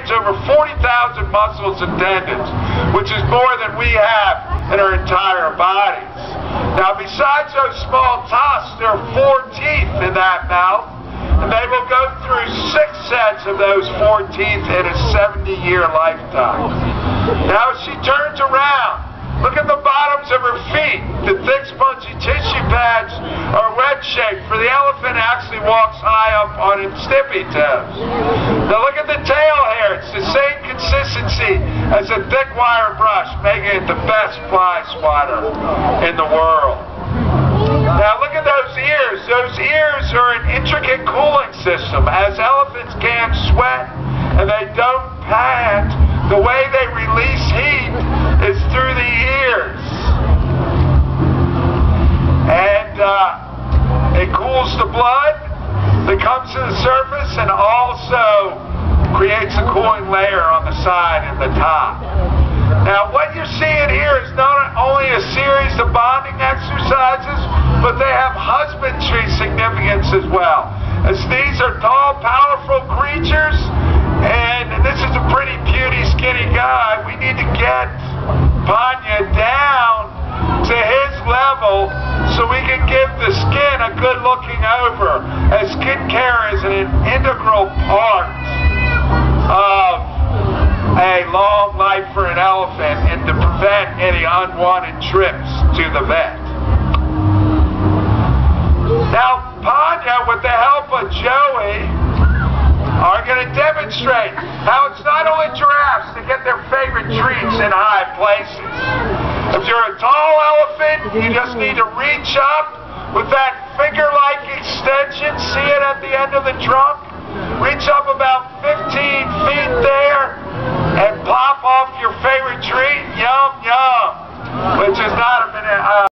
over 40,000 muscles and tendons, which is more than we have in our entire bodies. Now, besides those small tusks, there are 4 teeth in that mouth, and they will go through 6 sets of those 4 teeth in a 70-year lifetime. Now, as she turns around, look at the bottoms of her feet. The thick, spongy tissue pads are wedge-shaped, for the elephant actually walks high up on its tippy toes. Now look at the tail hair. It's the same consistency as a thick wire brush, making it the best fly swatter in the world. Now look at those ears. Those ears are an intricate cooling system. As elephants can't sweat and they don't pant, the way they release heat is through the ears. And it cools the blood that comes to the surface and also creates a cooling layer on the side and the top. Now what you're seeing here is not only a series of bonding exercises, but they have husbandry significance as well. As these are tall, powerful creatures, and this is a pretty puny, skinny guy, we need to get Panya down to his level so we can give the skin a good looking over, as skin care is an integral part of a long life for an elephant and to prevent any unwanted trips to the vet. Now, Panya, with the help of Joey, are going to demonstrate how it's not only giraffes that get their favorite treats in high places. If you're a tall elephant, you just need to reach up with that finger-like extension, see it at the end of the trunk, reach up about 15 feet there, and pop off your favorite treat, yum, yum, which is not a minute.